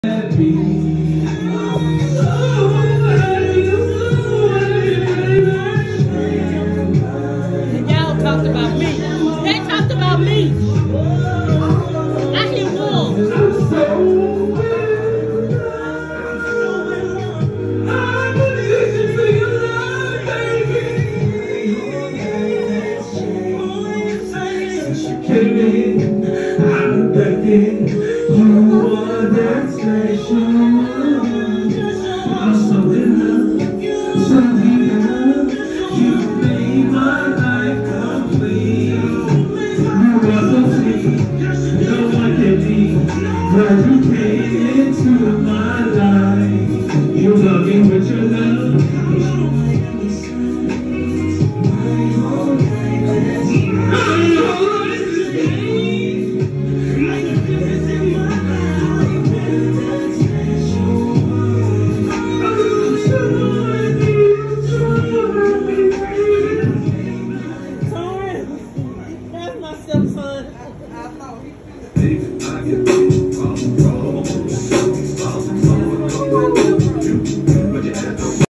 Y'all talked about me. They talked about me. I hear wolves. I'm begging, you are that special.